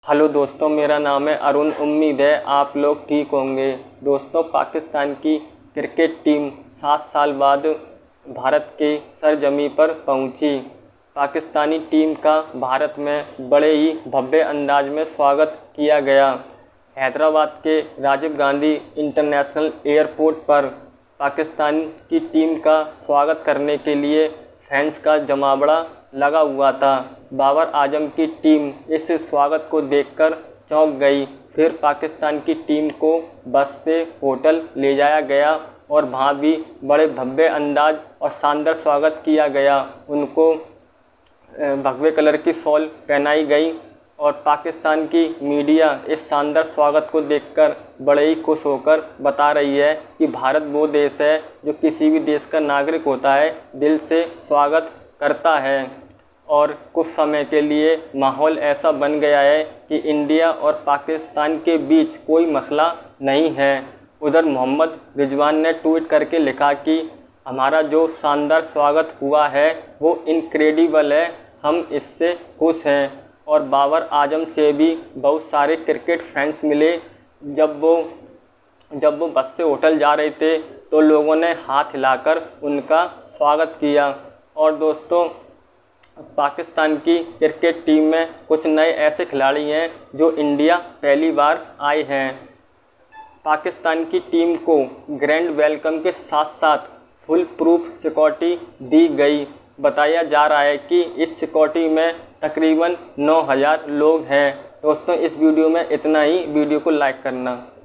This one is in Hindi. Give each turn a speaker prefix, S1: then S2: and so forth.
S1: हेलो दोस्तों, मेरा नाम है अरुण। उम्मीद है आप लोग ठीक होंगे। दोस्तों, पाकिस्तान की क्रिकेट टीम 7 साल बाद भारत के सरजमी पर पहुंची। पाकिस्तानी टीम का भारत में बड़े ही भव्य अंदाज में स्वागत किया गया। हैदराबाद के राजीव गांधी इंटरनेशनल एयरपोर्ट पर पाकिस्तान की टीम का स्वागत करने के लिए फैंस का जमावड़ा लगा हुआ था। बाबर आजम की टीम इस स्वागत को देखकर चौंक गई। फिर पाकिस्तान की टीम को बस से होटल ले जाया गया और वहाँ भी बड़े भव्य अंदाज और शानदार स्वागत किया गया। उनको भगवे कलर की शॉल पहनाई गई और पाकिस्तान की मीडिया इस शानदार स्वागत को देखकर बड़े ही खुश होकर बता रही है कि भारत वो देश है जो किसी भी देश का नागरिक होता है दिल से स्वागत करता है। और कुछ समय के लिए माहौल ऐसा बन गया है कि इंडिया और पाकिस्तान के बीच कोई मसला नहीं है। उधर मोहम्मद रिजवान ने ट्वीट करके लिखा कि हमारा जो शानदार स्वागत हुआ है वो इनक्रेडिबल है, हम इससे खुश हैं। और बाबर आजम से भी बहुत सारे क्रिकेट फैंस मिले। जब वो बस से होटल जा रहे थे तो लोगों ने हाथ हिलाकर उनका स्वागत किया। और दोस्तों, पाकिस्तान की क्रिकेट टीम में कुछ नए ऐसे खिलाड़ी हैं जो इंडिया पहली बार आए हैं। पाकिस्तान की टीम को ग्रैंड वेलकम के साथ साथ फुल प्रूफ सिक्योरिटी दी गई। बताया जा रहा है कि इस सिक्योरिटी में तकरीबन 9000 लोग हैं। दोस्तों, इस वीडियो में इतना ही। वीडियो को लाइक करना।